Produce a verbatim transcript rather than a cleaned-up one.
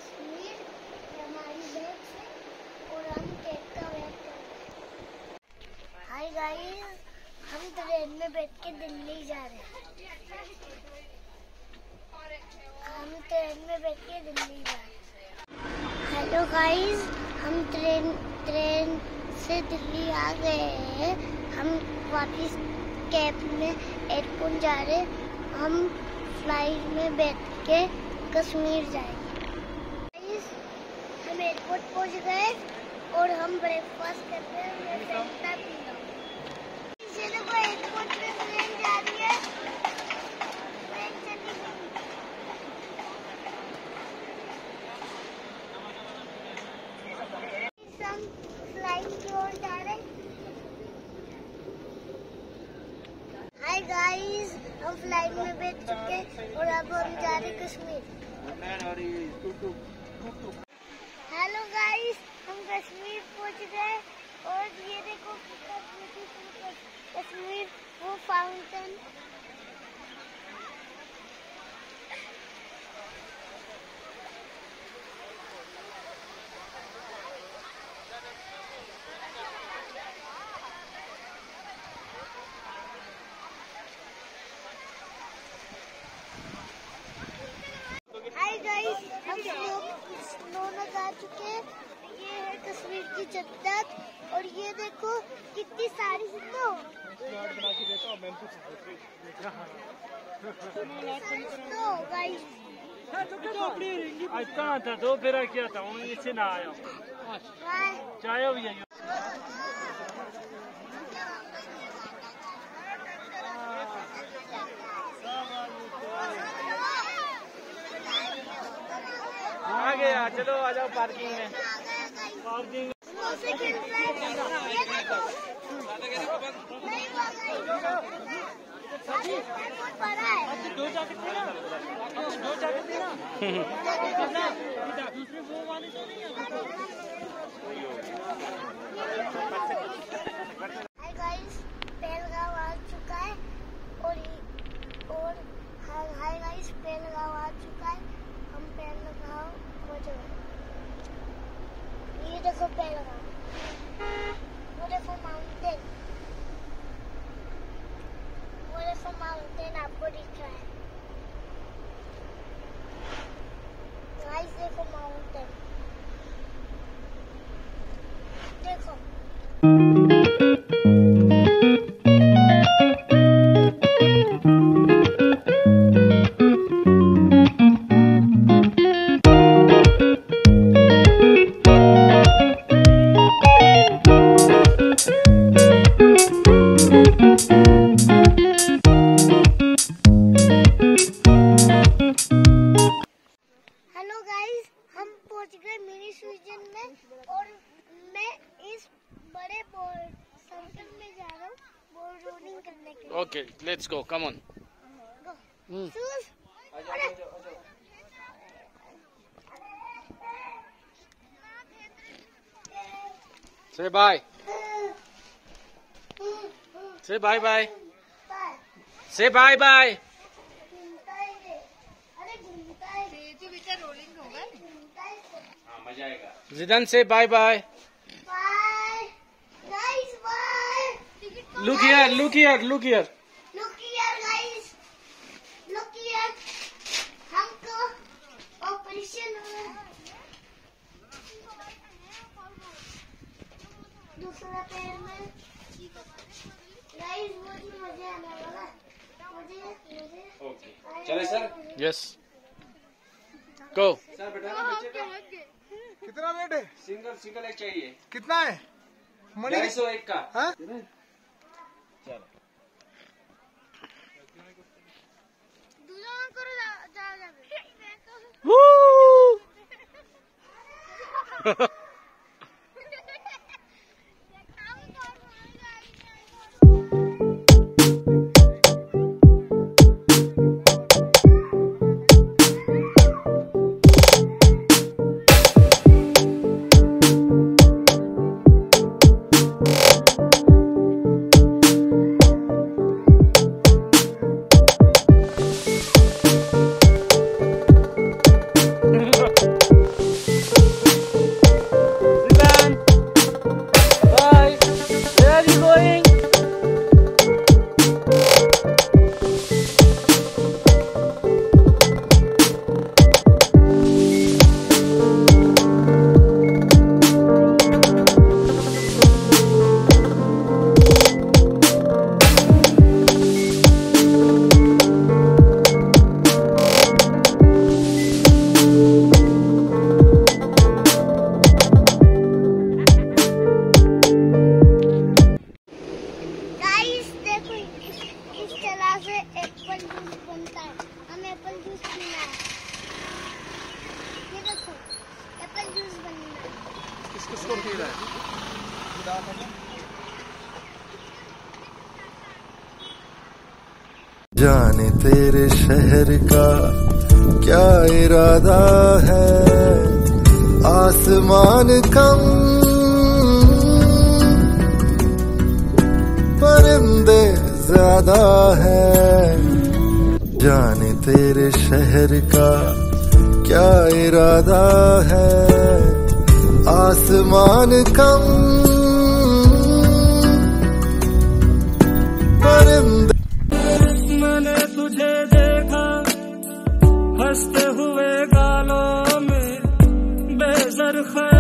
कश्मीर हमारी बैग से और हम ट्रेन का वेट कर रहे हैं। हाय गाइस, हम ट्रेन में बैठ के दिल्ली जा रहे हैं। हम ट्रेन में बैठ के दिल्ली जा रहे हैं। हेलो गाइस, हम ट्रेन ट्रेन से दिल्ली आ गए हैं। हम वापस कैब में एयरपोर्ट जा रहे हैं। हम फ्लाइट में बैठ के कश्मीर जाएंगे। गाइस, हम एयरपोर्ट पहुंच गए और हम ब्रेकफास्ट कर रहे हैं। मैं फैंटा पी रहा हूं। इसे देखो, एयरपोर्ट पे ट्रेन जा रही है। ट्रेन चली गई। हम फ्लाइट की ओर जा रहे हैं। हाय गाइस, हम फ्लाइट में बैठ चुके और अब हम जा रहे कश्मीर। हेलो गाइस, हम कश्मीर पहुंच गए और ये देखो कश्मीर वो फाउंटेन। हाय गाइस, हम स्नो जा चुके हैं। ये है कश्मीर की जन्नत और ये देखो कितनी सारी स्नो। स्नो गाइस, आज कहाँ था? दो फेरा किया था, उन्हें इससे ना आया। चाहे भी यही आ गया। चलो आ जाओ पार्किंग में। पार्किंग दो जैकेट देना, दो जैकेट देना। दूसरे वो वाले तो नहीं है। हाय गाइस, पहलगाम आ चुका है और और हाय गाइस, पहलगाम आ चुका है। हम पहलगाम पहुंच गए। ये देखो पहलगाम, वो देखो माउंटेन, वो देखो माउंटेन आपको दिख रहा है। गाइस देखो माउंटेन, देखो। हेलो गाइस, हम पहुंच गए मिनी स्विजन में और मैं इस बड़े बोर्ड सर्कल में जा रहा हूँ बोर्ड रोलिंग करने के लिए। Okay, let's go, come on. Say bye, say bye bye, say bye bye. जिदन say bye bye. Bye guys, bye. Look here, look here, look here. Look here guys, look here. हमको operation हुआ। दूसरा पैर में guys, बहुत मजा आने वाला। मुझे मुझे ओके, चले सर। यस, गो सर। बेटा कितना वेट है? सिंगल सिंगल एक चाहिए। कितना है? ढाई सौ एक का। हाँ? दूसरा करो, जा जा जा। पीना है। ये देखो एप्पल जूस बनना है। किस किसको पी रहा है? जाने तेरे शहर का क्या इरादा है, आसमान कम परिंदे ज्यादा है। जाने तेरे शहर का क्या इरादा है, आसमान कम परिंदे। मैंने तुझे देखा हंसते हुए गालों में बेज़र